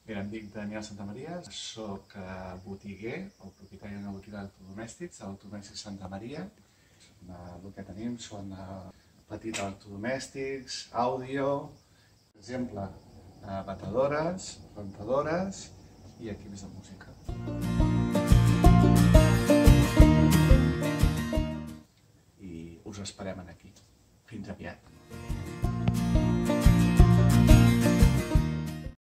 Mira, em dic Daniel Santamaria, soc botiguer, el propietari d'una botiga d'electrodomèstics, Electrodomèstics Santa Maria. El que tenim són petits electrodomèstics, àudio, per exemple, batedores, rentadores i equips de música. I us esperem aquí. Fins aviat.